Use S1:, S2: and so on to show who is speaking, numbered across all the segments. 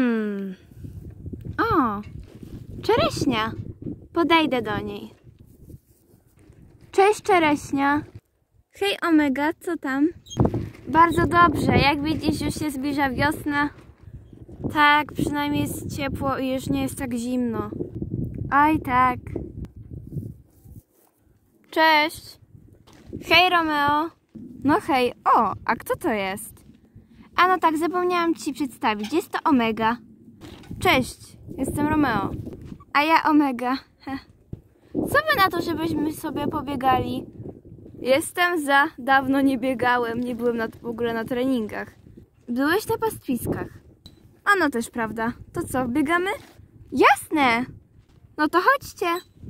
S1: O, czereśnia. Podejdę do niej. Cześć, czereśnia. Hej, Omega, co tam? Bardzo dobrze. Jak widzisz, już się zbliża wiosna. Tak, przynajmniej jest ciepło i już nie jest tak zimno. Oj, tak. Cześć. Hej, Romeo. No hej. O, a kto to jest? A no tak, zapomniałam ci przedstawić. Jest to Omega. Cześć, jestem Romeo. A ja Omega. Co wy na to, żebyśmy sobie pobiegali? Jestem za. Dawno nie biegałem. Nie byłem w ogóle na treningach. Byłeś na pastwiskach. A no też prawda. To co, biegamy? Jasne! No to chodźcie.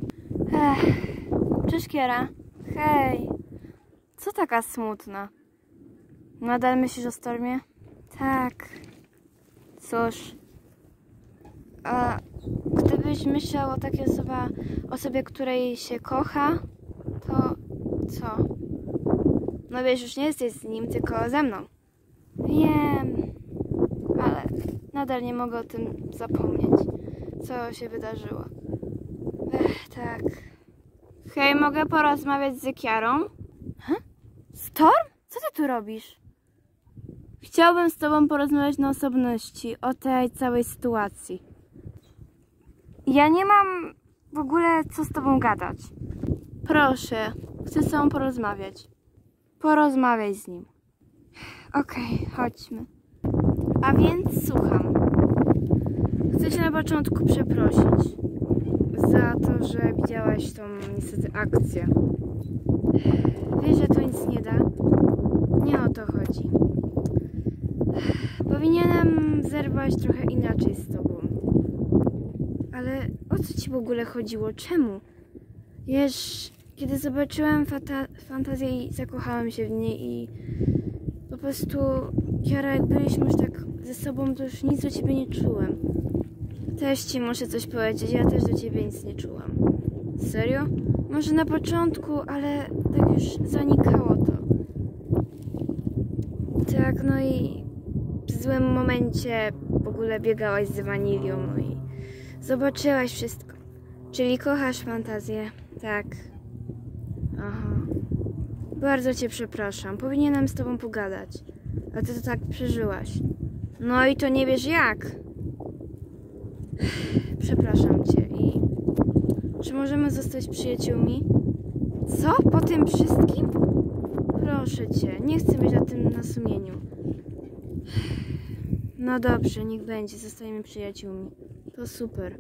S1: Cześć, Kiera. Hej. Co taka smutna? Nadal myślisz o Stormie? Tak. Cóż. A gdybyś myślał o takiej osobie, której się kocha, to co? No wiesz, już nie jesteś z nim, tylko ze mną. Wiem, ale nadal nie mogę o tym zapomnieć, co się wydarzyło. Tak. Hej, mogę porozmawiać z Kiarą? Storm? Co ty tu robisz? Chciałbym z tobą porozmawiać na osobności o tej całej sytuacji. Ja nie mam w ogóle co z tobą gadać. Proszę, chcę z tobą porozmawiać. Porozmawiaj z nim. Okej, chodźmy. A więc słucham. Chcę cię na początku przeprosić za to, że widziałaś tą niestety akcję. Wiesz, że to nic nie da? Nie o to chodzi. Powinienem zerwać trochę inaczej z tobą. Ale o co ci w ogóle chodziło? Czemu? Wiesz, kiedy zobaczyłem fantazję i zakochałem się w niej i po prostu, Kiara, jak byliśmy już tak ze sobą, to już nic do ciebie nie czułem. Też ci muszę coś powiedzieć, ja też do ciebie nic nie czułam. Serio? Może na początku, ale tak już zanikało to. Tak, no i w złym momencie w ogóle biegałaś z wanilią, no i zobaczyłaś wszystko. Czyli kochasz fantazję, tak. Aha. Bardzo cię przepraszam, powinienem z tobą pogadać. A ty to tak przeżyłaś. No i to nie wiesz jak. Przepraszam cię i... Czy możemy zostać przyjaciółmi? Co? Po tym wszystkim? Proszę cię, nie chcę mieć o tym na sumieniu. No dobrze, niech będzie, zostajemy przyjaciółmi. To super.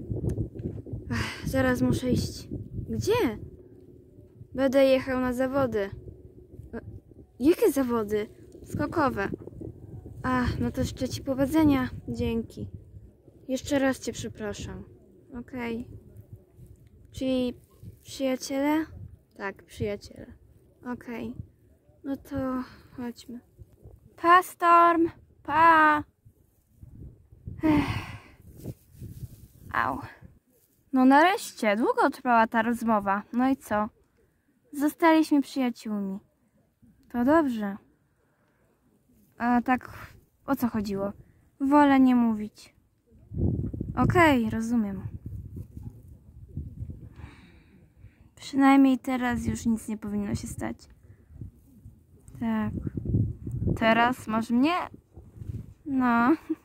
S1: Zaraz muszę iść. Gdzie? Będę jechał na zawody. Jakie zawody? Skokowe. No to życzę ci powodzenia. Dzięki. Jeszcze raz cię przepraszam. Okej. Czyli przyjaciele? Tak, przyjaciele. Okej. No to chodźmy. Pa, Storm! Pa! Au. No nareszcie, długo trwała ta rozmowa. No i co? Zostaliśmy przyjaciółmi. To dobrze. A tak, o co chodziło? Wolę nie mówić. Okej, rozumiem. Przynajmniej teraz już nic nie powinno się stać. Tak. Teraz masz mnie? No.